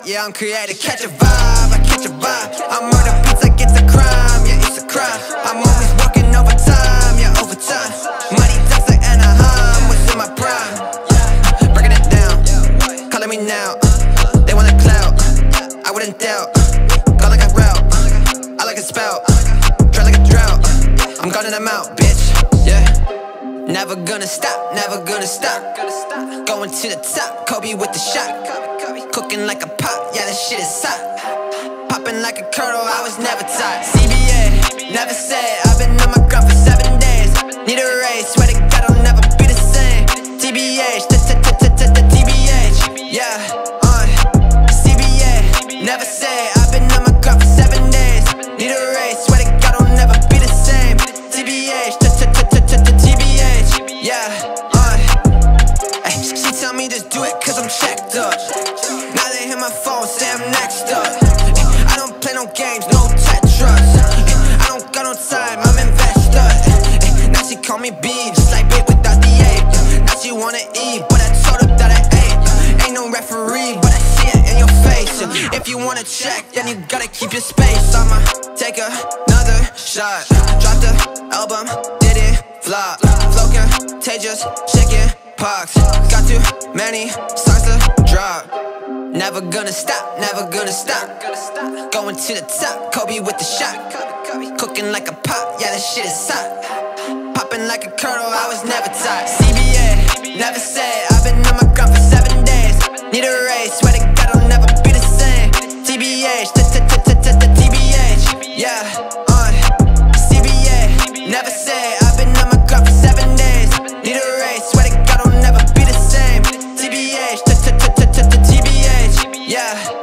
yeah, I'm creative. Catch a vibe, I catch a vibe. I murder beats like it's a crime, yeah, it's a crime. I'm always working overtime, yeah, overtime. Money talks like Anaheim, was in my prime. Breaking it down, calling me now. They want a clout, I wouldn't doubt. Go like a route, I like a spout. Dry like a drought, I'm gunning them out, bitch, yeah. Never gonna stop, never gonna stop. Going to the top, Kobe with the shot. Cooking like a pot, yeah, that shit is hot. Popping like a kernel, I was never taught. CBA, never said, I've been on my grind for 7 days. Need a race, swear to God I'll never be the same. TBH, TBH, yeah, CBA, never said, I've been on my grind for 7 days. Need a race, swear to God I'll never be the same. TBH, TBH, yeah, she tell me just do it cause I'm checked up. Now they hit my phone, say I'm next up. I don't play no games, no Tetris. I don't got no time, I'm investor. Now she call me B, just like bait without the A. Now she wanna eat, but I told her that I ate. Ain't no referee, but I see it in your face. If you wanna check, then you gotta keep your space. I'ma take another shot. Drop the album, did it flop. Flow contagious, shaking pox. Got too many songs to drop. Never gonna stop, never gonna stop. Going to the top, Kobe with the shot. Cooking like a pot, yeah, that shit is hot. Popping like a kernel, I was never taught. CBA, never said, I've been on my grind for 7 days. Need a race, swear to God I'll never be the same. TBH, TBH, yeah, CBA, never said, I've been on my grind for 7 days. Need a race, swear to God I'll never be the same. TBH, TBH, yeah,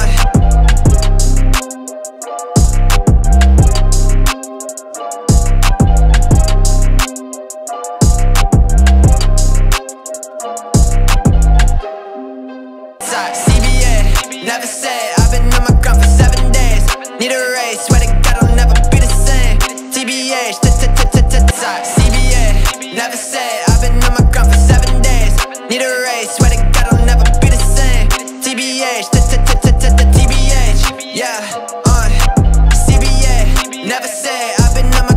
CBA, never said, I've been on my grind for 7 days. Need a race, swear to God I'll never be the same. TBH, CBA, never said, I've been on my grind for 7 days. Need a race, swear to God I'll never be the same. TBH, TBH, yeah, CBA, never said, I've been on my